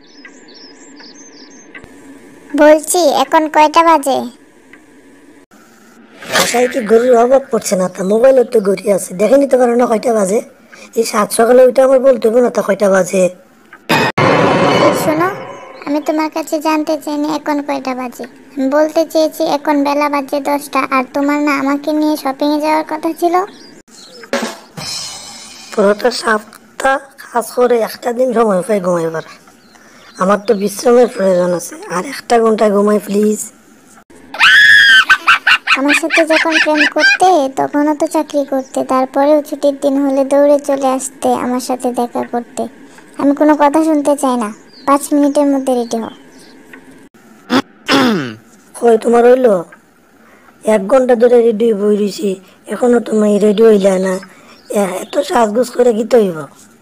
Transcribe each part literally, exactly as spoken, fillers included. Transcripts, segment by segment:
বলছি এখন কয়টা বাজে? বাসায় কি ঘড়ির অভাব পড়ছে না? তা মোবাইলের তো ঘড়ি আছে, দেখে নিতে পারো না কয়টা বাজে? এই সাত সকালে ওইটা আমার বলতে হবে না তা কয়টা বাজে? এই শোনো, আমি তোমার কাছে জানতে চাইনি এখন কয়টা বাজে। আমি বলতে চেয়েছি এখন বেলা বাজে দশটা, আর তোমার না আমাকে নিয়ে শপিং এ যাওয়ার কথা ছিল। পুরোটা সপ্তাহ কাজ করে একটা দিন সময় পাই ঘুমাইবার। আমার তো বিশ্রামের প্রয়োজন আছে, আর একটা ঘন্টা ঘুমাই প্লিজ। আমার সাথে যখন প্রেম করতে তখনও তো চাকরি করতে, তারপরেও ছুটির দিন হলে দৌড়ে চলে আসতে আমার সাথে দেখা করতে। আমি কোনো কথা শুনতে চাই না, পাঁচ মিনিটের মধ্যে রেডি হও। কই তোমার হইলো? এক ঘন্টা ধরে রেডি বই রইছি, এখনো তুমি রেডি হইলে না? এ- এত সাজগোজ করে কি হইব?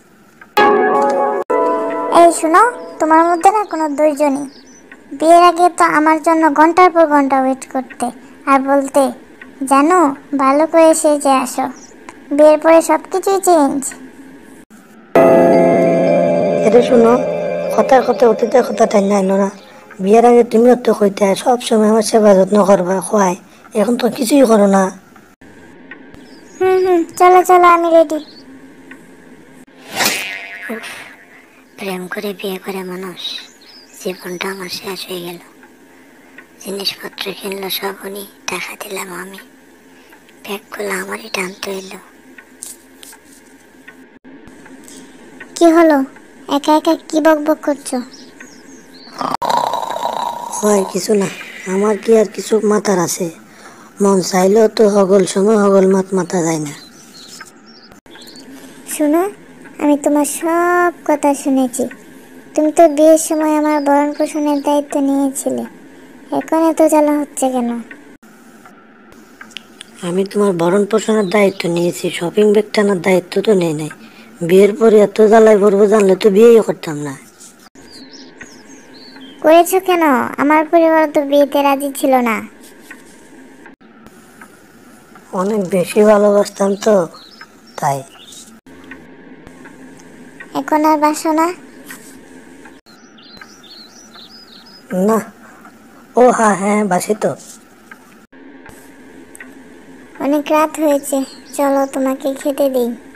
এই শোনো, তোমার মধ্যে না কোনো ধৈর্য নেই। বিয়ের আগে তো আমার জন্য ঘন্টার পর ঘন্টা ওয়েট করতে আর বলতে, জানো ভালো করে সেজে আসো। বিয়ের পরে সব কিছুই চেঞ্জ। এটা শুনো, কথার কথা অতীতের কথা টাই নাই না। বিয়ের আগে তুমিও তো কইতে সব সময় আমার সেবা যত্ন করবা, খোয়াই। এখন তো কিছুই করো না। হুম হুম, চলো চলো, আমি রেডি। প্রেম করে বিয়ে করে মানুষ, জীবনটা আমার শেষ হয়ে গেল। জিনিসপত্র কিনলো সব উনি, টাকা দিলাম আমি, ব্যাগগুলো আমারই টানতে হইলো। কি হলো, একা একা কি বক বক করছো? হয় কিছু না, আমার কি আর কিছু মাথার আছে? মন চাইলেও তো হগল সময় হগল মাত মাথা যায় না। শোনো, আমি তোমার সব কথা শুনেছি। তুমি তো বিয়ের সময় আমার ভরণ পোষণের দায়িত্ব নিয়েছিলে, এখন এত জ্বালা হচ্ছে কেন? আমি তোমার ভরণ পোষণের দায়িত্ব নিয়েছি, শপিং ব্যাগ টানার দায়িত্ব তো নেই নাই। বিয়ের পরে এত জ্বালায় পড়বো জানলে তো বিয়েই করতাম না। করেছো কেন? আমার পরিবার তো বিয়েতে রাজি ছিল না। অনেক বেশি ভালোবাসতাম তো, তাই। এখন আর বাসো না? না। ও হ্যাঁ হ্যাঁ, বাসি তো। অনেক রাত হয়েছে, চলো তোমাকে খেতে দিই।